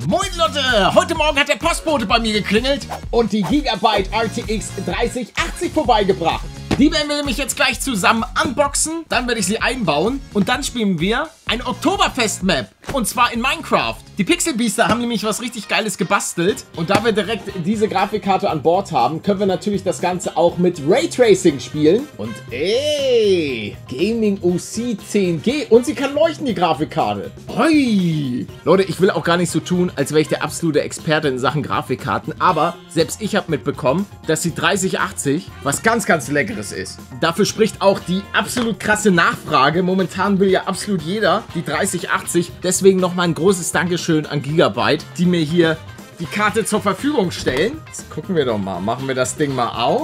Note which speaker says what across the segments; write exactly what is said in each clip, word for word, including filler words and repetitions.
Speaker 1: Moin Leute, heute Morgen hat der Postbote bei mir geklingelt und die Gigabyte R T X dreißig achtzig vorbeigebracht. Die werden wir nämlich jetzt gleich zusammen unboxen, dann werde ich sie einbauen und dann spielen wir ein Oktoberfest-Map und zwar in Minecraft. Die Pixelbiester haben nämlich was richtig Geiles gebastelt und da wir direkt diese Grafikkarte an Bord haben, können wir natürlich das Ganze auch mit Raytracing spielen. Und ey, Gaming O C zehn G und sie kann leuchten, die Grafikkarte. Oi. Leute, ich will auch gar nicht so tun, als wäre ich der absolute Experte in Sachen Grafikkarten, aber selbst ich habe mitbekommen, dass die dreißig achtzig was ganz, ganz Leckeres ist. Dafür spricht auch die absolut krasse Nachfrage. Momentan will ja absolut jeder die dreißig achtzig. Deswegen nochmal ein großes Dankeschön an Gigabyte, die mir hier die Karte zur Verfügung stellen. Jetzt gucken wir doch mal. Machen wir das Ding mal auf.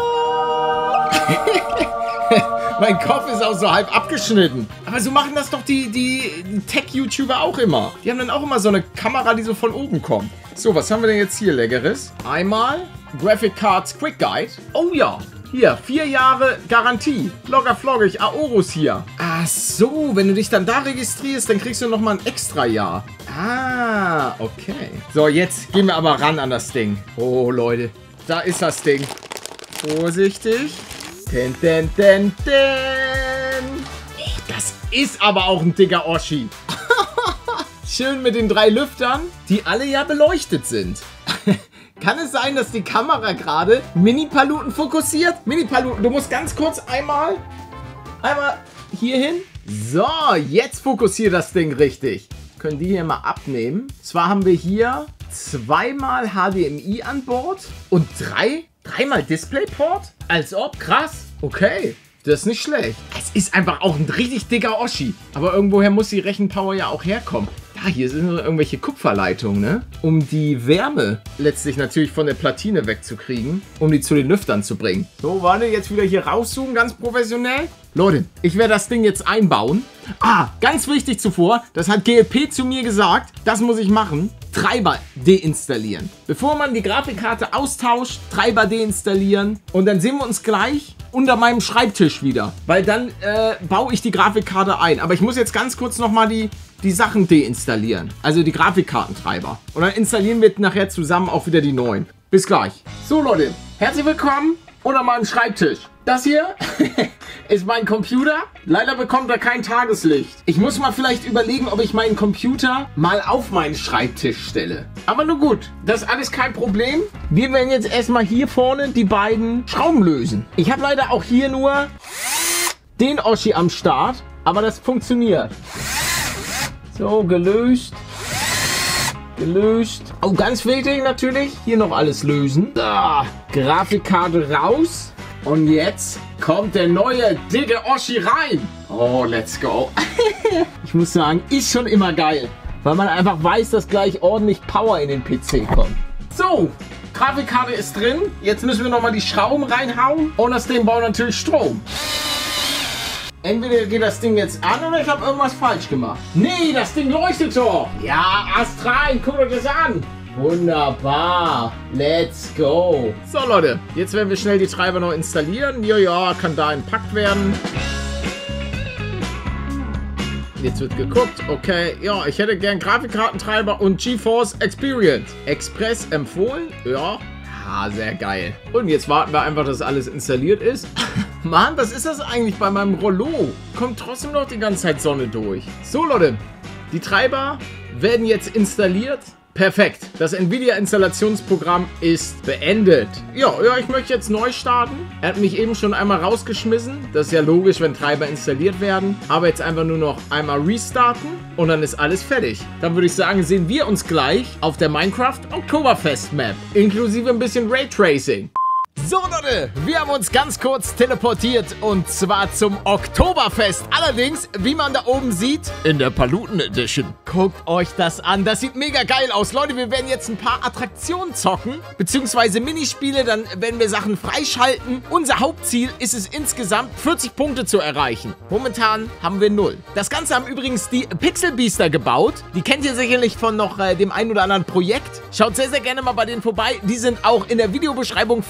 Speaker 1: Mein Kopf ist auch so halb abgeschnitten. Aber so machen das doch die, die, die Tech-YouTuber auch immer. Die haben dann auch immer so eine Kamera, die so von oben kommt. So, was haben wir denn jetzt hier Leckeres? Einmal Graphic Cards Quick Guide. Oh ja. Hier, vier Jahre Garantie. Locker floggig, Aorus hier. Ach so, wenn du dich dann da registrierst, dann kriegst du nochmal ein extra Jahr. Ah, okay. So, jetzt gehen wir aber ran an das Ding. Oh, Leute, da ist das Ding. Vorsichtig. Den, den, den, den. Oh, das ist aber auch ein dicker Oschi. Schön mit den drei Lüftern, die alle ja beleuchtet sind. Kann es sein, dass die Kamera gerade Mini-Paluten fokussiert? Mini-Paluten, du musst ganz kurz einmal, einmal hier hin. So, jetzt fokussiert das Ding richtig. Können die hier mal abnehmen. Zwar haben wir hier zweimal H D M I an Bord und drei, dreimal DisplayPort. Als ob, krass. Okay, das ist nicht schlecht. Es ist einfach auch ein richtig dicker Oschi. Aber irgendwoher muss die Rechenpower ja auch herkommen. Ah, hier sind nur irgendwelche Kupferleitungen, ne? Um die Wärme letztlich natürlich von der Platine wegzukriegen, um die zu den Lüftern zu bringen. So, warte, jetzt wieder hier rauszoomen, ganz professionell. Leute, ich werde das Ding jetzt einbauen. Ah, ganz wichtig zuvor, das hat G L P zu mir gesagt, das muss ich machen. Treiber deinstallieren. Bevor man die Grafikkarte austauscht, Treiber deinstallieren und dann sehen wir uns gleich unter meinem Schreibtisch wieder, weil dann äh, baue ich die Grafikkarte ein. Aber ich muss jetzt ganz kurz nochmal die, die Sachen deinstallieren, also die Grafikkartentreiber. Und dann installieren wir nachher zusammen auch wieder die neuen. Bis gleich. So Leute, herzlich willkommen unter meinem Schreibtisch. Das hier ist mein Computer. Leider bekommt er kein Tageslicht. Ich muss mal vielleicht überlegen, ob ich meinen Computer mal auf meinen Schreibtisch stelle. Aber nur gut, das ist alles kein Problem. Wir werden jetzt erstmal hier vorne die beiden Schrauben lösen. Ich habe leider auch hier nur den Oschi am Start, aber das funktioniert. So, gelöst. Gelöst. Oh, ganz wichtig natürlich, hier noch alles lösen. So, Grafikkarte raus. Und jetzt kommt der neue dicke Oschi rein. Oh, let's go. Ich muss sagen, ist schon immer geil. Weil man einfach weiß, dass gleich ordentlich Power in den P C kommt. So, Grafikkarte ist drin. Jetzt müssen wir nochmal die Schrauben reinhauen. Und das Ding baut natürlich Strom. Entweder geht das Ding jetzt an oder ich habe irgendwas falsch gemacht. Nee, das Ding leuchtet doch. Ja, Ast rein, guckt euch das an. Wunderbar. Let's go. So Leute, jetzt werden wir schnell die Treiber noch installieren. Ja, ja, kann da entpackt werden. Jetzt wird geguckt. Okay, ja, ich hätte gern Grafikkartentreiber und GeForce Experience. Express empfohlen. Ja. Ah, sehr geil. Und jetzt warten wir einfach, dass alles installiert ist. Mann, was ist das eigentlich bei meinem Rollo? Kommt trotzdem noch die ganze Zeit Sonne durch. So Leute, die Treiber werden jetzt installiert. Perfekt. Das Nvidia-Installationsprogramm ist beendet. Ja, ja, ich möchte jetzt neu starten. Er hat mich eben schon einmal rausgeschmissen. Das ist ja logisch, wenn Treiber installiert werden. Aber jetzt einfach nur noch einmal restarten und dann ist alles fertig. Dann würde ich sagen, sehen wir uns gleich auf der Minecraft Oktoberfest Map. Inklusive ein bisschen Raytracing. So Leute, wir haben uns ganz kurz teleportiert und zwar zum Oktoberfest. Allerdings, wie man da oben sieht, in der Paluten Edition. Guckt euch das an, das sieht mega geil aus. Leute, wir werden jetzt ein paar Attraktionen zocken, beziehungsweise Minispiele, dann werden wir Sachen freischalten. Unser Hauptziel ist es insgesamt, vierzig Punkte zu erreichen. Momentan haben wir null. Das Ganze haben übrigens die Pixelbiester gebaut. Die kennt ihr sicherlich von noch äh, dem einen oder anderen Projekt. Schaut sehr, sehr gerne mal bei denen vorbei. Die sind auch in der Videobeschreibung verlinkt.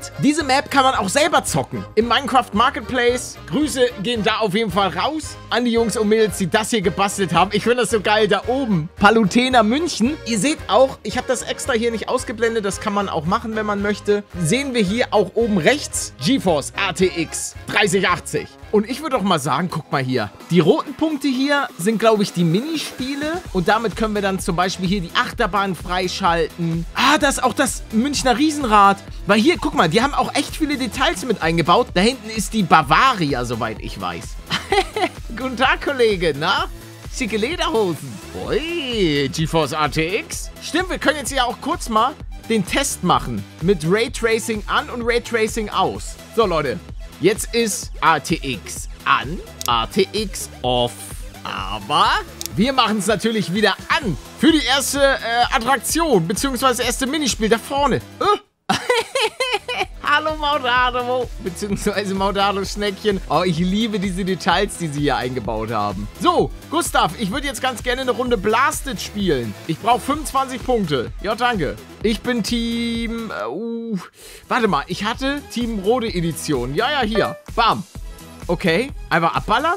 Speaker 1: Und diese Map kann man auch selber zocken. Im Minecraft Marketplace. Grüße gehen da auf jeden Fall raus an die Jungs und Mädels, die das hier gebastelt haben. Ich finde das so geil, da oben. Palutena München. Ihr seht auch, ich habe das extra hier nicht ausgeblendet. Das kann man auch machen, wenn man möchte. Sehen wir hier auch oben rechts GeForce R T X dreißig achtzig. Und ich würde doch mal sagen, guck mal hier. Die roten Punkte hier sind, glaube ich, die Minispiele. Und damit können wir dann zum Beispiel hier die Achterbahn freischalten. Ah, das ist auch das Münchner Riesenrad. Weil hier, guck mal, die haben auch echt viele Details mit eingebaut. Da hinten ist die Bavaria, soweit ich weiß. Guten Tag, Kollege, na? Schicke Lederhosen. Ui, GeForce R T X. Stimmt, wir können jetzt ja auch kurz mal den Test machen. Mit Raytracing an und Raytracing aus. So, Leute. Jetzt ist R T X an, R T X off. Aber wir machen es natürlich wieder an. Für die erste äh, Attraktion, beziehungsweise erste Minispiel da vorne. Äh. Hallo Maudado, beziehungsweise Maudado-Schneckchen. Oh, ich liebe diese Details, die sie hier eingebaut haben. So, Gustav, ich würde jetzt ganz gerne eine Runde Blasted spielen. Ich brauche fünfundzwanzig Punkte. Ja, danke. Ich bin Team... Uh, warte mal, ich hatte Team Rode Edition. Ja, ja, hier. Bam. Okay, einfach abballern.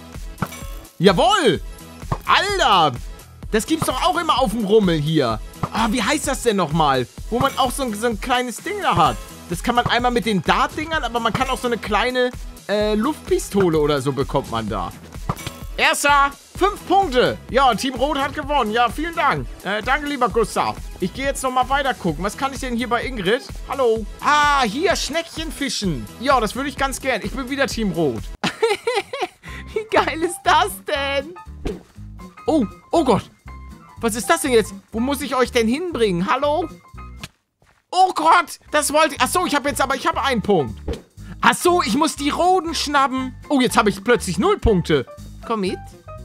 Speaker 1: Jawohl. Alter. Das gibt's doch auch immer auf dem Rummel hier. Ah, wie heißt das denn nochmal? Wo man auch so ein, so ein kleines Ding da hat. Das kann man einmal mit den Dart-Dingern, aber man kann auch so eine kleine äh, Luftpistole oder so bekommt man da. Erster, fünf Punkte. Ja, Team Rot hat gewonnen. Ja, vielen Dank. Äh, danke, lieber Gustav. Ich gehe jetzt nochmal weiter gucken. Was kann ich denn hier bei Ingrid? Hallo. Ah, hier, Schneckchen fischen. Ja, das würde ich ganz gern. Ich bin wieder Team Rot. Wie geil ist das denn? Oh, oh Gott. Was ist das denn jetzt? Wo muss ich euch denn hinbringen? Hallo? Oh Gott, das wollte ich... Achso, ich habe jetzt aber... Ich habe einen Punkt. Achso, ich muss die Roden schnappen. Oh, jetzt habe ich plötzlich null Punkte. Komm mit.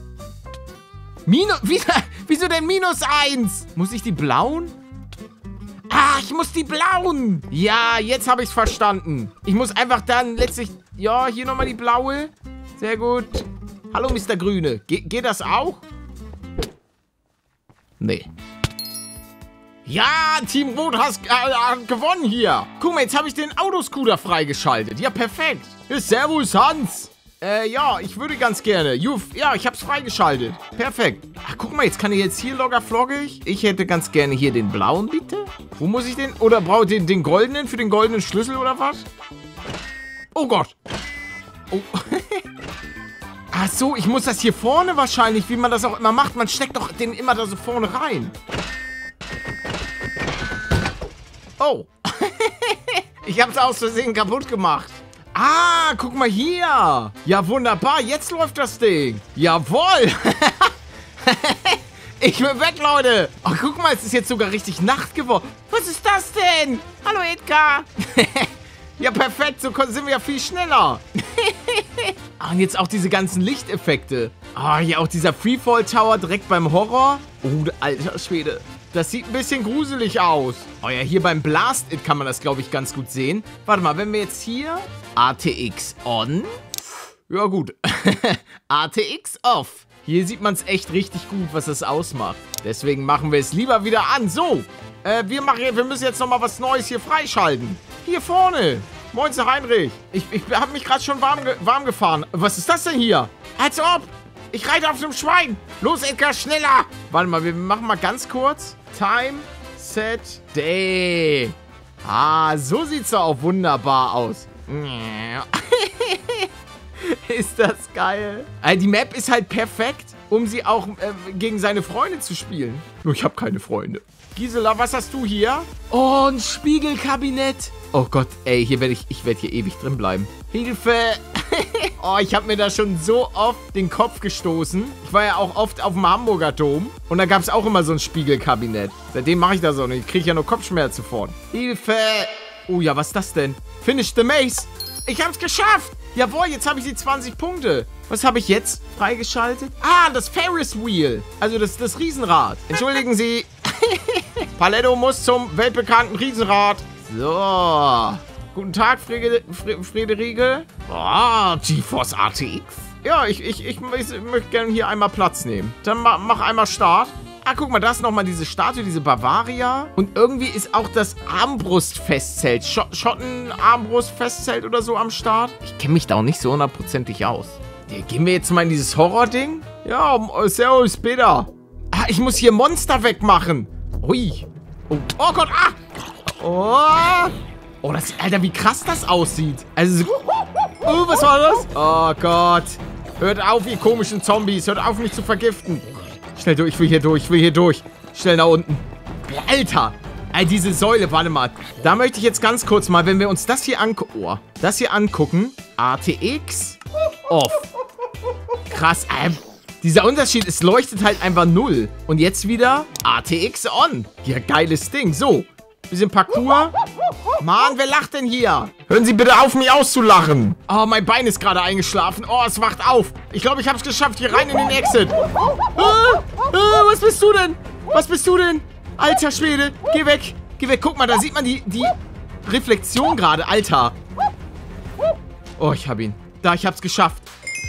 Speaker 1: Minus... Wieso, wieso denn minus eins? Muss ich die blauen? Ah, ich muss die blauen. Ja, jetzt habe ich es verstanden. Ich muss einfach dann letztlich... Ja, hier nochmal die blaue. Sehr gut. Hallo, Mister Grüne. Ge geht das auch? Nee. Ja, Team Rot hat äh, gewonnen hier. Guck mal, jetzt habe ich den Autoscooter freigeschaltet. Ja, perfekt. Servus, Hans. Äh, ja, ich würde ganz gerne. Juf, ja, ich habe es freigeschaltet. Perfekt. Ach, guck mal, jetzt kann ich jetzt hier logger floggig. Ich hätte ganz gerne hier den blauen, bitte. Wo muss ich den? Oder brauche ich den, den goldenen für den goldenen Schlüssel oder was? Oh Gott. Oh. Ach so, ich muss das hier vorne wahrscheinlich, wie man das auch immer macht. Man steckt doch den immer da so vorne rein. Oh. Ich hab's aus Versehen kaputt gemacht. Ah, guck mal hier. Ja, wunderbar. Jetzt läuft das Ding. Jawohl. Ich bin weg, Leute. Oh, guck mal, es ist jetzt sogar richtig Nacht geworden. Was ist das denn? Hallo, Edgar. Ja, perfekt. So sind wir ja viel schneller. Ah, und jetzt auch diese ganzen Lichteffekte. Ah, hier auch dieser Freefall Tower direkt beim Horror. Oh, alter Schwede. Das sieht ein bisschen gruselig aus. Oh ja, hier beim Blast It kann man das, glaube ich, ganz gut sehen. Warte mal, wenn wir jetzt hier R T X on. Ja, gut. R T X off. Hier sieht man es echt richtig gut, was das ausmacht. Deswegen machen wir es lieber wieder an. So, äh, wir, machen, wir müssen jetzt nochmal was Neues hier freischalten. Hier vorne. Moin, Heinrich. Ich, ich habe mich gerade schon warm, ge warm gefahren. Was ist das denn hier? Als ob. Ich reite auf dem Schwein. Los, Edgar, schneller. Warte mal, wir machen mal ganz kurz. Time, Set, Day. Ah, so sieht es auch wunderbar aus. Ist das geil. Also die Map ist halt perfekt, um sie auch äh, gegen seine Freunde zu spielen. Nur ich habe keine Freunde. Gisela, was hast du hier? Oh, ein Spiegelkabinett. Oh Gott, ey, hier werde ich, ich werde hier ewig drin bleiben. Hilfe. Oh, ich habe mir da schon so oft den Kopf gestoßen. Ich war ja auch oft auf dem Hamburger Dom. Und da gab es auch immer so ein Spiegelkabinett. Seitdem mache ich das auch nicht. Ich kriege ja nur Kopfschmerzen von. Hilfe. Oh ja, was ist das denn? Finish the Maze. Ich habe es geschafft. Jawohl, jetzt habe ich die zwanzig Punkte. Was habe ich jetzt freigeschaltet? Ah, das Ferris Wheel. Also das, das Riesenrad. Entschuldigen Sie. Paletto muss zum weltbekannten Riesenrad. So. Guten Tag, Frede, Frederike. Oh, GeForce R T X. Ja, ich, ich, ich, ich möchte gerne hier einmal Platz nehmen. Dann ma, mach einmal Start. Ah, guck mal, da ist nochmal diese Statue, diese Bavaria. Und irgendwie ist auch das Armbrustfestzelt, Sch Schotten-Armbrustfestzelt oder so am Start. Ich kenne mich da auch nicht so hundertprozentig aus. Ja, gehen wir jetzt mal in dieses Horror-Ding? Ja, servus, Peter. Ah, ich muss hier Monster wegmachen. Ui. Oh, oh Gott, ah. Oh. Oh, das, Alter, wie krass das aussieht. Also, oh, was war das? Oh Gott. Hört auf, ihr komischen Zombies. Hört auf, mich zu vergiften. Schnell durch, ich will hier durch, ich will hier durch. Schnell nach unten. Alter. Ey, diese Säule, warte mal. Da möchte ich jetzt ganz kurz mal, wenn wir uns das hier angucken. Oh, das hier angucken. A T X off. Krass, ey. Dieser Unterschied, es leuchtet halt einfach null. Und jetzt wieder A T X on. Ja, geiles Ding. So, bisschen Parkour. Mann, wer lacht denn hier? Hören Sie bitte auf, mich auszulachen. Oh, mein Bein ist gerade eingeschlafen. Oh, es wacht auf. Ich glaube, ich habe es geschafft. Hier rein in den Exit. Ah, ah, was bist du denn? Was bist du denn? Alter Schwede, geh weg. Geh weg. Guck mal, da sieht man die, die Reflexion gerade. Alter. Oh, ich habe ihn. Da, ich habe es geschafft.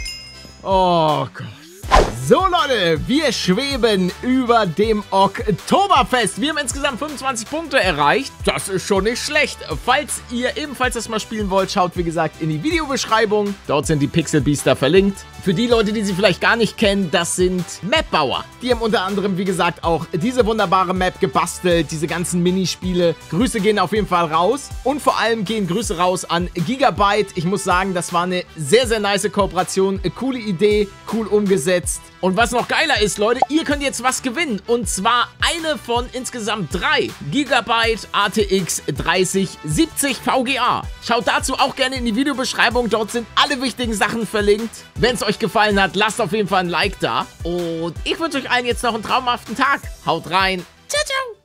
Speaker 1: Oh Gott. So Leute, wir schweben über dem Oktoberfest. Wir haben insgesamt fünfundzwanzig Punkte erreicht. Das ist schon nicht schlecht. Falls ihr ebenfalls das mal spielen wollt, schaut wie gesagt in die Videobeschreibung. Dort sind die Pixelbiester verlinkt. Für die Leute, die sie vielleicht gar nicht kennen, das sind Mapbauer. Die haben unter anderem, wie gesagt, auch diese wunderbare Map gebastelt, diese ganzen Minispiele. Grüße gehen auf jeden Fall raus. Und vor allem gehen Grüße raus an Gigabyte. Ich muss sagen, das war eine sehr, sehr nice Kooperation. Eine coole Idee, cool umgesetzt. Und was noch geiler ist, Leute, ihr könnt jetzt was gewinnen. Und zwar eine von insgesamt drei Gigabyte A T X dreißig siebzig V G A. Schaut dazu auch gerne in die Videobeschreibung. Dort sind alle wichtigen Sachen verlinkt. Wenn es euch gefallen hat, lasst auf jeden Fall ein Like da. Und ich wünsche euch allen jetzt noch einen traumhaften Tag. Haut rein. Ciao, ciao.